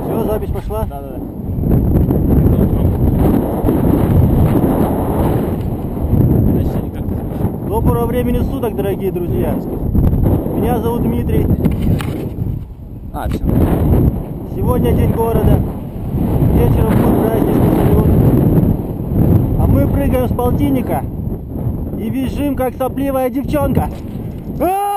Все, запись пошла? Да. Доброго времени суток, дорогие друзья. Меня зовут Дмитрий. Все. Сегодня день города. Вечером будет праздничный салют. А мы прыгаем с полтинника и визжим, как сопливая девчонка.